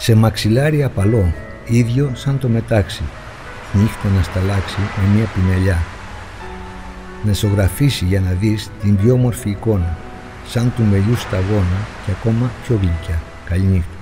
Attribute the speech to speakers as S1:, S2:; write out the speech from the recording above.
S1: Σε μαξιλάρι απαλό, ίδιο σαν το μετάξι, νύχτα να σταλάξει με μια πινελιά. Να ζωγραφίσει για να δεις την πιο όμορφη εικόνα, σαν του μελιού σταγόνα και ακόμα πιο γλυκιά. Καληνύχτα.